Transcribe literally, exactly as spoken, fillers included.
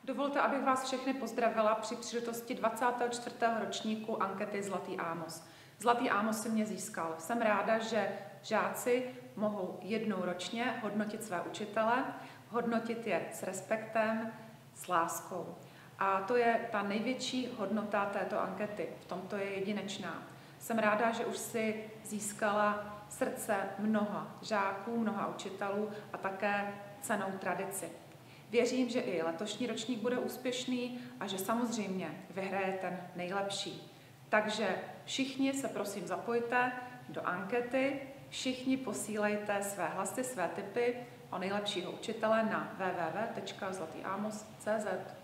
Dovolte, abych vás všechny pozdravila při příležitosti dvacátého čtvrtého ročníku ankety Zlatý Ámos. Zlatý Ámos si mě získal. Jsem ráda, že žáci mohou jednou ročně hodnotit své učitele, hodnotit je s respektem, s láskou. A to je ta největší hodnota této ankety. V tomto je jedinečná. Jsem ráda, že už si získala srdce mnoha žáků, mnoha učitelů a také cennou tradici. Věřím, že i letošní ročník bude úspěšný a že samozřejmě vyhraje ten nejlepší. Takže všichni se prosím zapojte do ankety, všichni posílejte své hlasy, své tipy o nejlepšího učitele na w w w tečka zlatý ámos tečka c z.